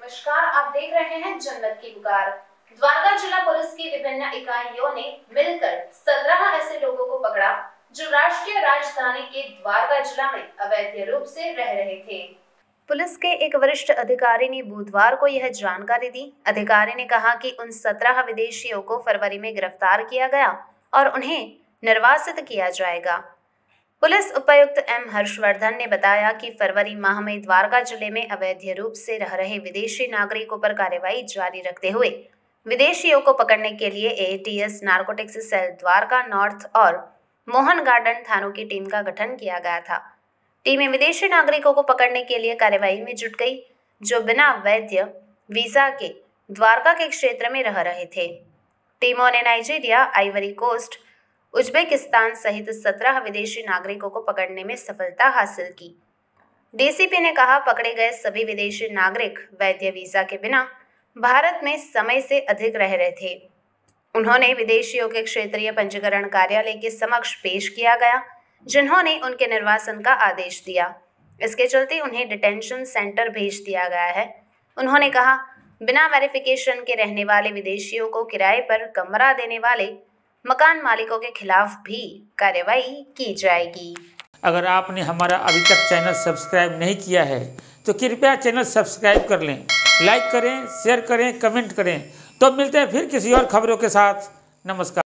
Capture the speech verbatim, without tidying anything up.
नमस्कार, आप देख रहे हैं जन्नत की पुकार। द्वारका जिला पुलिस की विभिन्न इकाइयों ने मिलकर सत्रह ऐसे लोगों को पकड़ा जो राष्ट्रीय राजधानी के द्वारका जिला में अवैध रूप से रह रहे थे। पुलिस के एक वरिष्ठ अधिकारी ने बुधवार को यह जानकारी दी। अधिकारी ने कहा कि उन सत्रह विदेशियों को फरवरी में गिरफ्तार किया गया और उन्हें निर्वासित किया जाएगा। पुलिस उपायुक्त एम हर्षवर्धन ने बताया कि फरवरी माह में द्वारका जिले में अवैध रूप से रह रहे विदेशी नागरिकों पर कार्रवाई जारी रखते हुए विदेशियों को पकड़ने के लिए ATS narcotics cell Dwarka north और मोहन गार्डन थानों की टीम का गठन किया गया था। टीमें विदेशी नागरिकों को पकड़ने के लिए कार्रवाई में जुट गई जो बिना वैध वीजा के द्वारका के क्षेत्र में रह रहे थे। टीमों ने नाइजीरिया, आइवरी कोस्ट, उज्बेकिस्तान सहित सत्रह विदेशी नागरिकों को पकड़ने में सफलता हासिल की। डीसीपी ने कहा, पकड़े गए सभी विदेशी नागरिक वैध वीजा के बिना भारत में समय से अधिक रह रहे थे। उन्होंने विदेशियों के क्षेत्रीय पंजीकरण कार्यालय के समक्ष पेश किया गया, जिन्होंने उनके निर्वासन का आदेश दिया। इसके चलते उन्हें डिटेंशन सेंटर भेज दिया गया है। उन्होंने कहा, बिना वेरिफिकेशन के रहने वाले विदेशियों को किराए पर कमरा देने वाले मकान मालिकों के खिलाफ भी कार्रवाई की जाएगी। अगर आपने हमारा अभी तक चैनल सब्सक्राइब नहीं किया है तो कृपया चैनल सब्सक्राइब कर लें, लाइक करें, शेयर करें, कमेंट करें। तो मिलते हैं फिर किसी और खबरों के साथ। नमस्कार।